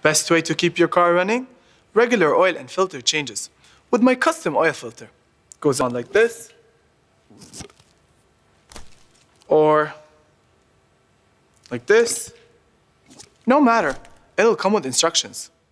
Best way to keep your car running? Regular oil and filter changes with my custom oil filter. Goes on like this, or like this. No matter, it'll come with instructions.